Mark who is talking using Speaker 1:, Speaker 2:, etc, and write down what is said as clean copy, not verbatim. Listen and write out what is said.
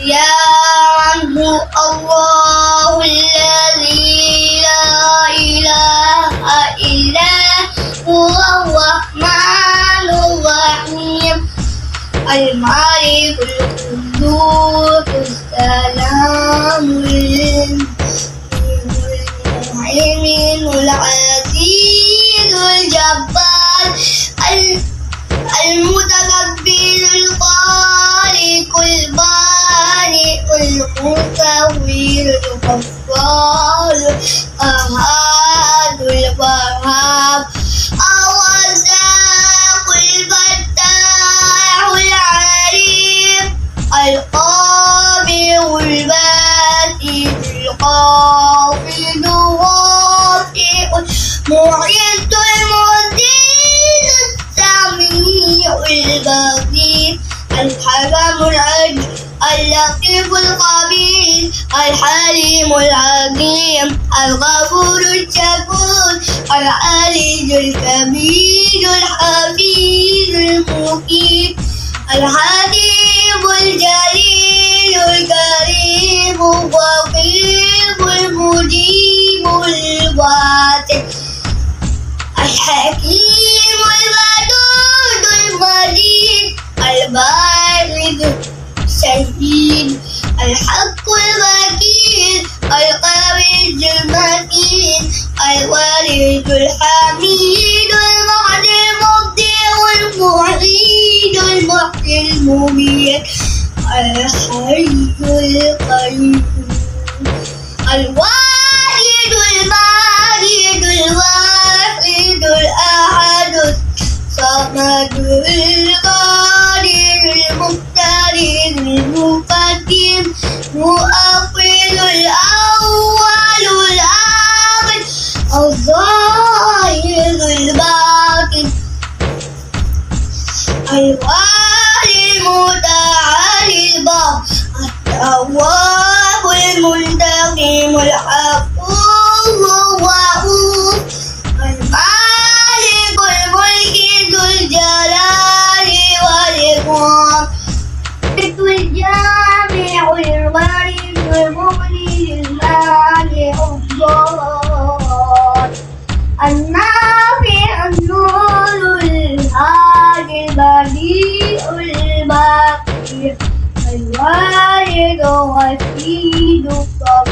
Speaker 1: يا من هو الله الذي لا إله إلا هو الرحمن الرحيم الملك القدوس السلام المهيمن العزيز الجبار المتكبر الخالق البارئ المصور الغفار القهار الوهاب الرزاق الفتاح العليم القابض الباسط الخافض الرافع المعز المذل السميع البصير الحكم العدل اللطيف الخبير الحليم العظيم الغفور الشكور العلي الكبير الحفيظ المقيم الحليم الجليل الكريم الرقيب المجيب الواسع الحكيم الودود المجيد البارد الشهيد الحق الوكيل القوي المتين الوليد الحميد المعدي المبدع المعيد المحيي المميت الحي القيوم الواحد الماجد الواحد الأحد الصمد القادر المقتدر المقدم مؤخر الأول الآخر الظاهر الباطن الوالي المتعالي التواب المنتقم العفو الرؤوف المالك الملك ذو الجلال والإكرام الجامع الوارث المغني المانع الضار النافع النور الهادي البديع الباقي الواحد الرشيد الصبور